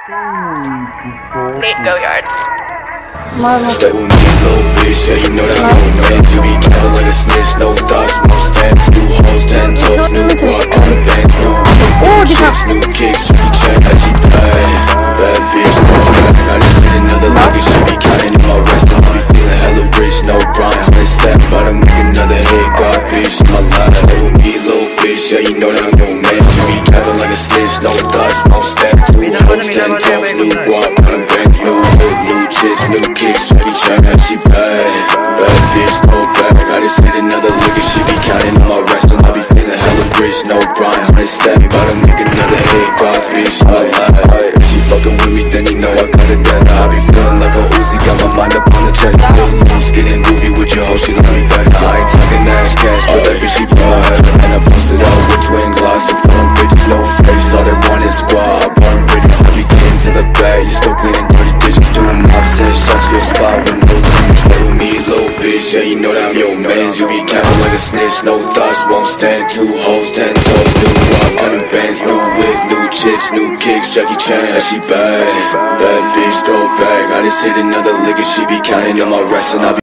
Nate Goyard. Stay with me, little bitch, yeah, you know that I'm no man. You be capping like a snitch, no thoughts, no stamps. New hoes, 10 toes, new guac, on the bands, new chips, new kicks, Jackie Chan, that she play. Bad bitch, no bad, I just need another luggage. She be counting in my rest, and I be feeling hella rich. No Brian, 100 step, about to make another hit. God, bitch, in my life. Stay with me, little bitch, yeah, you know that I'm no man. You be capping like a snitch, no thoughts, no stamps. New hoes, 10 toes, new guac, on the bands, new whip, new chips, new kicks, Jackie Chan, that she bad. Bad bitch, no bag, I just hit another lick and she be counting on my rest, and I be feeling hella rich. No Brian, 100 step, about to make another hit. God, bitch, in my life. If she fucking with me, then you know I got it better. I be feeling like a Uzi, got my mind up on the check. Feel loose, getting groovy with your hoe, she love me better. I ain't talking ass cash, but that bitch she blood. And I posted out with twin gloss and foreign bitches, no face. All they want is squad, born bridges. I be getting to the bag, you still cleaning dirty dishes. Doing my set, shut your spot with no limits. Stay with me, little bitch, yeah, you know that I'm your mans. You be capping like a snitch, no thoughts, won't stand. 2 hoes, 10 toes, new rock, kind of bands, new whip, new chips, new kicks, Jackie Chan, yeah, she bad. Bad bitch, throw back, I just hit another lick and she be counting on my rest, and I be